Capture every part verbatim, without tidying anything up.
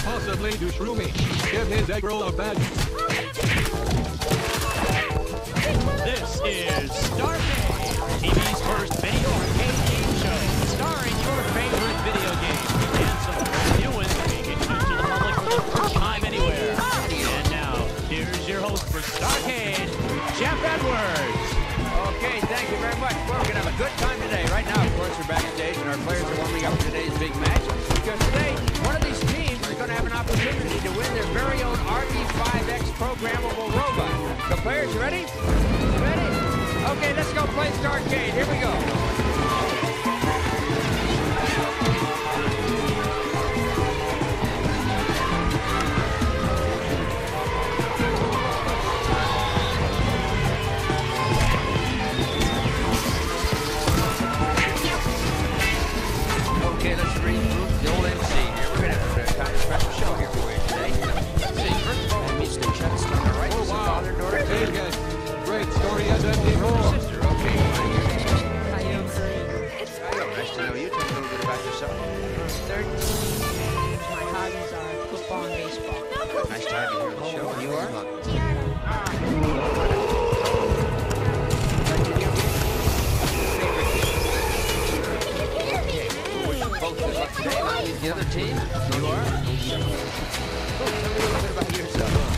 possibly do shroomy. Give his egg roll a badge. This is Starcade, T V's first video arcade game show, starring your favorite video games and some new ones being introduced to the public for the first time anywhere. And now, here's your host for Starcade, Jeff Edwards. Okay, thank you very much. Well, we're going to have a good time today. Right now, of course, we're backstage, and our players are warming up for today's big match. Because today, one of these teams is going to have an opportunity to win their very own R B five X programmable robot. So, players, you ready? You ready? Okay, let's go play Starcade. Here we go. Okay, let's regroup the old M C here. We're going to have a kind of special show here for you today. Let's see, first of all, we meet the chest on the right. Oh, wow. Father, daughter, Hey, kid. guys. Great story as empty more. Sister, okay. Caillou. Caillou, nice to know you. Tell me a little bit about yourself. thirteen. My hobbies are football and baseball. Nice to have you here on the show. And you are? Both good luck today. Want to meet the other team? You are? Oh, tell me a little bit about yourself.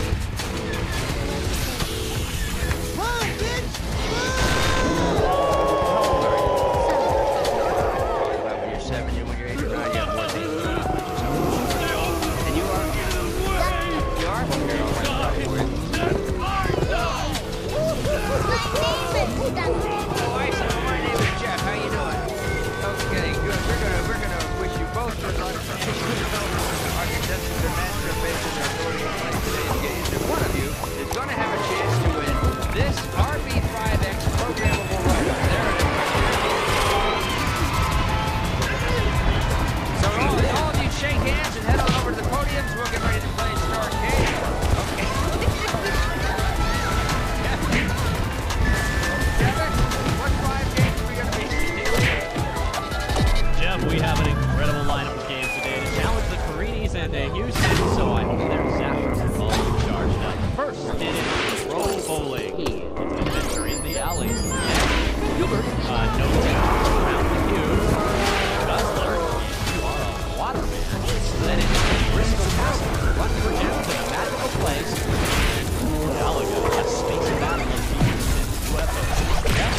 You're seven, you're when you're eight or nine, you have one team. And you are? You are? Here, all right, for you. Oh, I see. My name is Jeff. How you doing? Okay, good. We're gonna we're gonna wish you both good luck. Our contestants are master of bases and authority to play today's games. And one of you is gonna have a chance to win this R B five X programmable robot. There it is. So all, all of you shake hands and head on over to the podiums. We'll get ready to play Starcade. Okay. Kevin, what five games are we gonna be seeing? Jeff, we have an incredible lineup of games today to challenge the Carinis and the Houston, so I hope their zappers are all charged up. First, it is Pro Bowling. It's an adventure in the alley. Next, Hubert, uh, no doubt, around the cube. Guzzler, you are a waterman. Then it's Bristol Castle, run for gems in a magical place. Galaga, a space battle of demons and U F Os. Yes.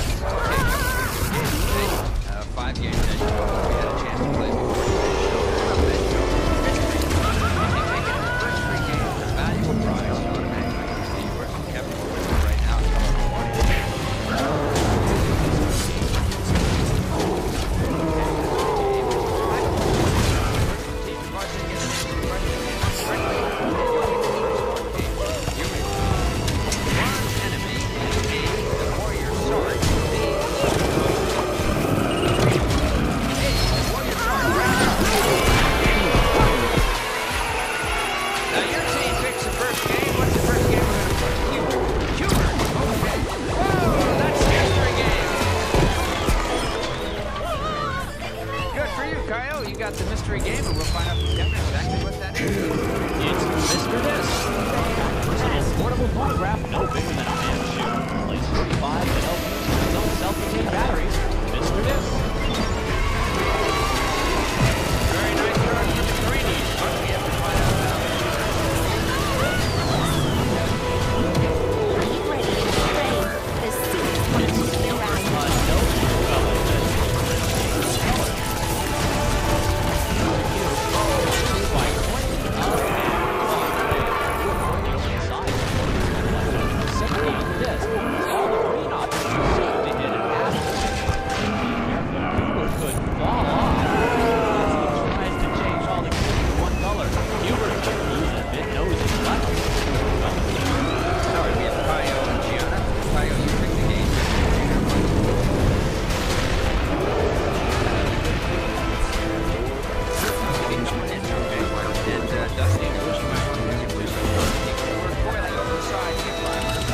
Uh, five games that you we had a chance to play before today's show. Mystery. If you make it to the first three games, a valuable prize automatically comes to you. Kevin, we're with you right now. You got the mystery game, and we'll find out from Kevin exactly what that is. It's Mister Disc. It's a portable phonograph no bigger than a hand's shoe. Plays thirty-five to help use its own self-contained batteries. Mister Disc. Very nice start for the Carinis, but we have to find out now. Are you ready to play? The seats will be around you. Uh, no, well, it's color. By pointing the color inside, simply on the disc, all the green options to hit an atom. Hubert could fall off as he tries to change all the keys to one color. Hubert could lose a bit nosy left. Sorry, we have Caillou and Gianna. Caillou, you pick the game. And uh, Dusty, of course, you might want to visit with some of the people who are coiling over the side to get five hundred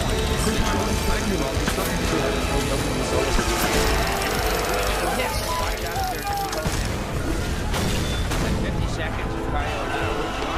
points. Yes, find out if they're different. fifty seconds of Caillou now.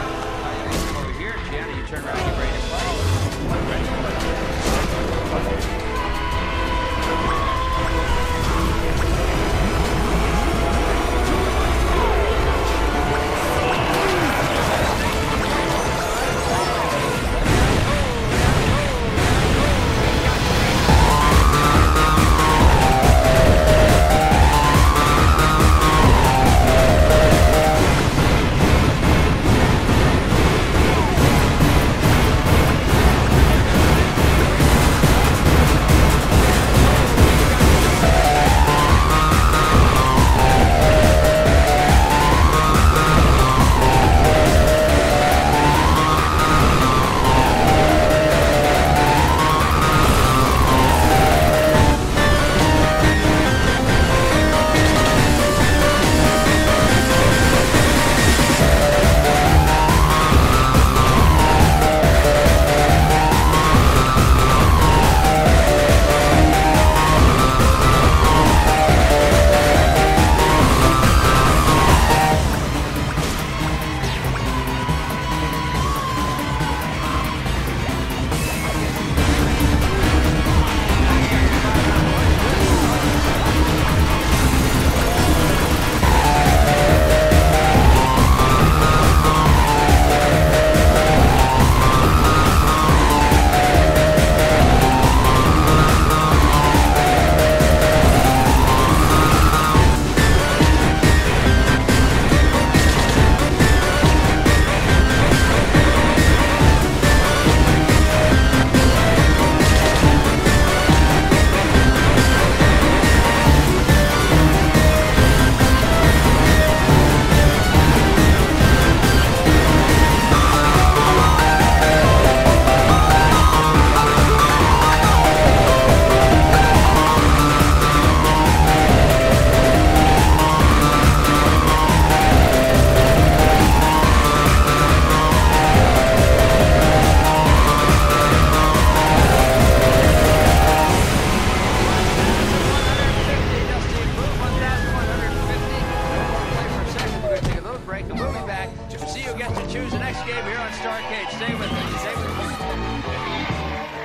gets to choose the next game here on Starcade. Stay with me. Stay with me.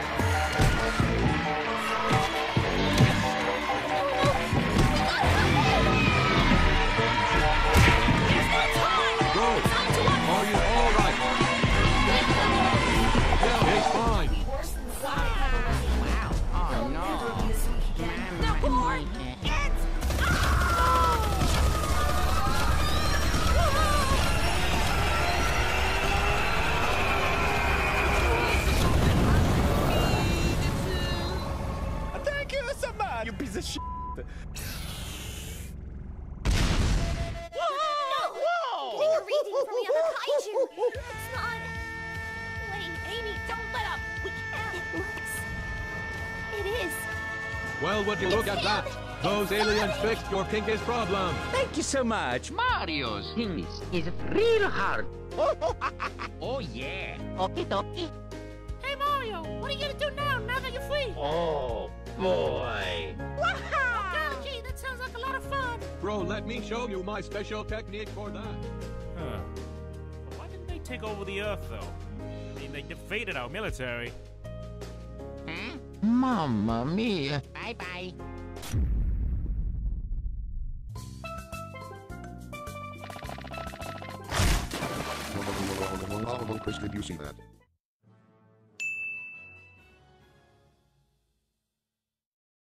Go. Are you all right? Yeah, it's fine. Oh, no. The board, it's... Thank you so much, you piece of shit. Whoa! Getting a reading from the other kaiju. It's not... Wait, Amy, don't let up. We can't. It looks... It is. Well, would you look at that? Those aliens fixed your pinkish problem. Thank you so much. Mario's English is real hard. Oh yeah. Okie dokie. Hey Mario, what are you gonna do now, now that you're free? Oh boy. Oh, gee, that sounds like a lot of fun. Bro, let me show you my special technique for that. Huh. But why didn't they take over the Earth, though? I mean, they defeated our military. Huh? Mamma mia. Bye bye. Chris, did you see that?